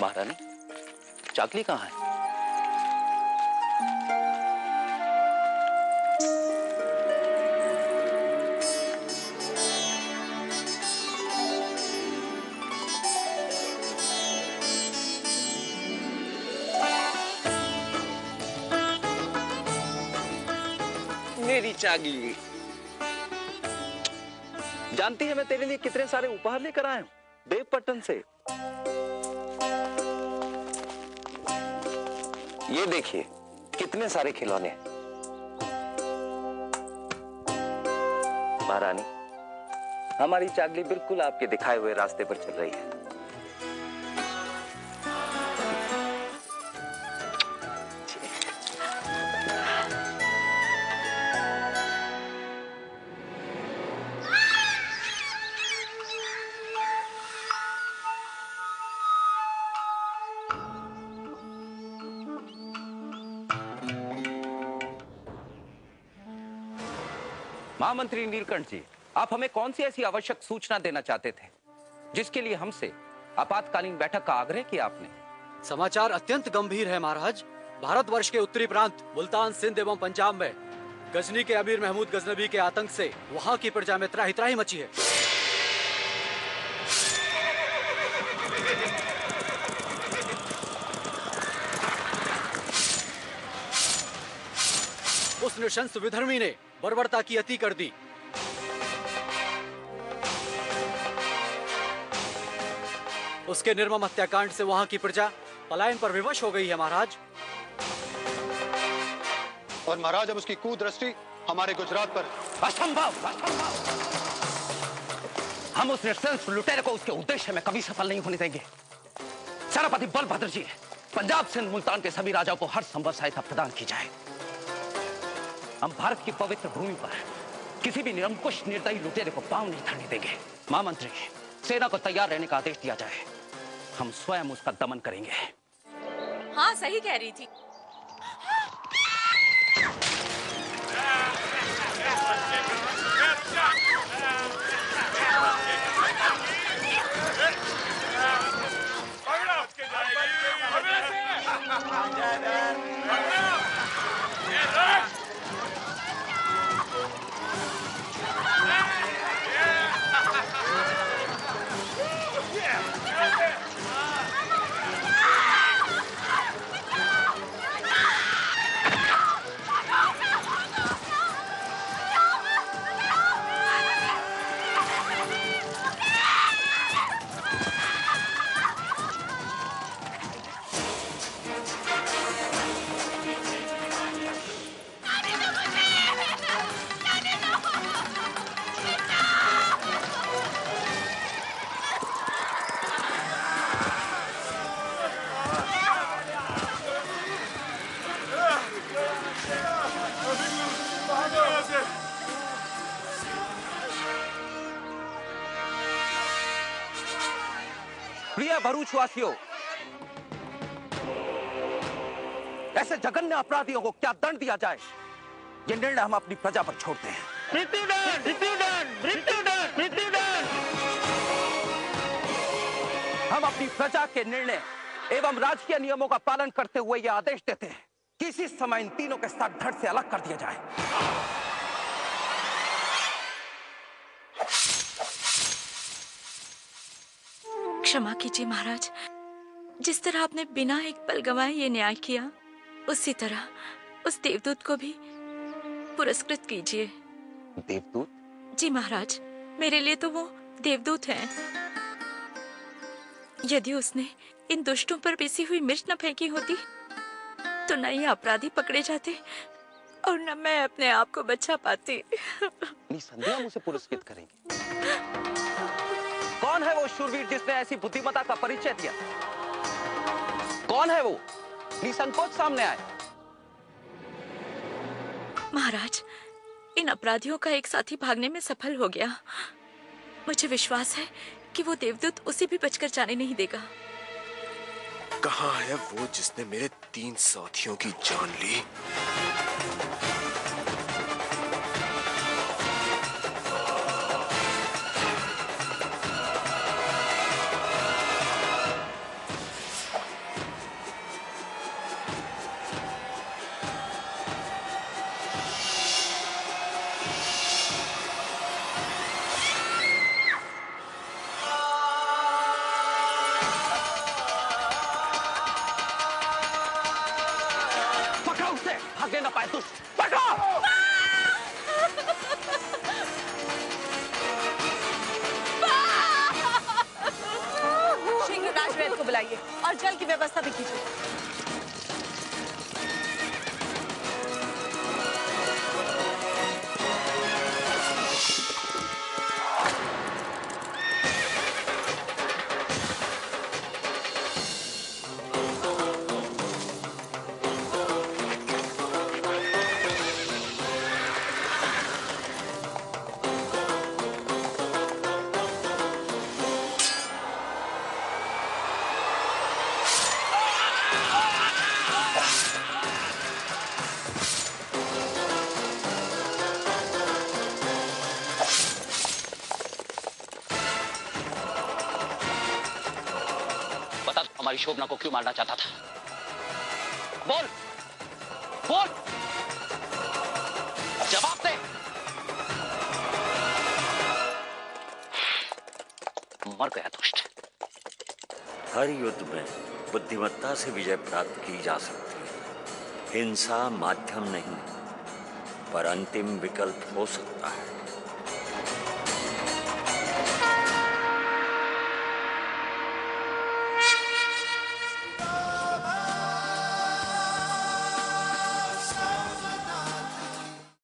महारानी, चाकली कहाँ है? मेरी चाकली, जानती है मैं तेरे लिए कितने सारे उपहार लेकर आया हूं देवपट्टन से। ये देखिए कितने सारे खिलौने। महारानी, हमारी चाकली बिल्कुल आपके दिखाए हुए रास्ते पर चल रही है। महामंत्री नीलकंठ जी, आप हमें कौन सी ऐसी आवश्यक सूचना देना चाहते थे जिसके लिए हमसे आपातकालीन बैठक का आग्रह किया आपने? समाचार अत्यंत गंभीर है महाराज। भारतवर्ष के उत्तरी प्रांत मुल्तान, सिंध एवं पंजाब में गजनी के अमीर महमूद गजनबी के आतंक से वहां की प्रजा में त्राही त्राही मची है। उस नृशंस विधर्मी ने बर्बरता की अति कर दी। उसके निर्मम हत्याकांड से वहां की प्रजा पलायन पर विवश हो गई है महाराज। और महाराज अब उसकी कुदृष्टि हमारे गुजरात पर। असंभव, असंभव। हम उस नृशंस लुटेरे को उसके उद्देश्य में कभी सफल नहीं होने देंगे। सेनापति बलभद्र जी, पंजाब, सिंध, मुल्तान के सभी राजाओं को हर संभव सहायता प्रदान की जाए। हम भारत की पवित्र भूमि पर किसी भी निरंकुश निर्दयी लुटेरे को पांव नहीं धरने देंगे। महामंत्री, सेना को तैयार रहने का आदेश दिया जाए। हम स्वयं उसका दमन करेंगे। हाँ, सही कह रही थी। प्रिय भरूचवासियों, ऐसे जघन्य अपराधियों को क्या दंड दिया जाए, ये निर्णय हम अपनी प्रजा पर छोड़ते हैं। मृत्युदंड, मृत्युदंड, मृत्युदंड, मृत्युदंड। हम अपनी प्रजा के निर्णय एवं राजकीय नियमों का पालन करते हुए यह आदेश देते हैं कि इसी समय इन तीनों के साथ धड़ से अलग कर दिया जाए। क्षमा कीजिए महाराज, जिस तरह आपने बिना एक पल गंवाए ये न्याय किया, उसी तरह उस देवदूत को भी पुरस्कृत कीजिए। देवदूत? जी महाराज, मेरे लिए तो वो देवदूत हैं। यदि उसने इन दुष्टों पर पिसी हुई मिर्च न फेंकी होती तो न ये अपराधी पकड़े जाते और न मैं अपने आप को बचा पाती। निसंदेह हम उसे पुरस्कृत करेंगे। कौन है वो शूरवीर जिसने ऐसी बुद्धिमत्ता का परिचय दिया? कौन है वो? निसंकोच सामने आए। महाराज, इन अपराधियों का एक साथी भागने में सफल हो गया। मुझे विश्वास है कि वो देवदूत उसे भी बचकर जाने नहीं देगा। कहाँ है वो जिसने मेरे 3 साथियों की जान ली? बुलाइए और जल की व्यवस्था भी कीजिए। हमारी शोभना को क्यों मारना चाहता था? बोल बोल, जवाब दे। मर गया दुष्ट। हर युद्ध में बुद्धिमत्ता से विजय प्राप्त की जा सकती है। हिंसा माध्यम नहीं, पर अंतिम विकल्प हो सकता है।